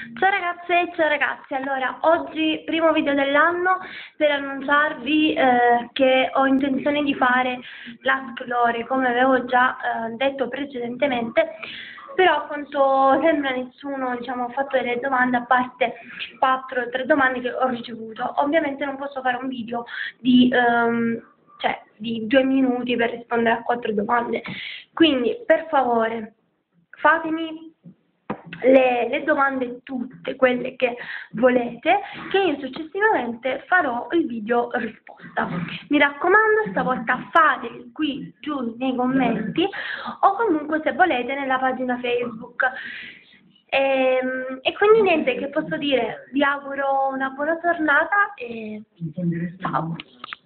Ciao ragazze e ciao ragazzi, allora oggi primo video dell'anno per annunciarvi che ho intenzione di fare l'Ask Lore come avevo già detto precedentemente, però a quanto sembra nessuno ha fatto delle domande a parte 4 o 3 domande che ho ricevuto. Ovviamente non posso fare un video di 2 minuti per rispondere a 4 domande, quindi per favore fatemi le domande tutte quelle che volete, che io successivamente farò il video risposta. Mi raccomando, stavolta fateli qui giù nei commenti o comunque se volete nella pagina Facebook. E quindi niente, che posso dire? Vi auguro una buona giornata e ciao!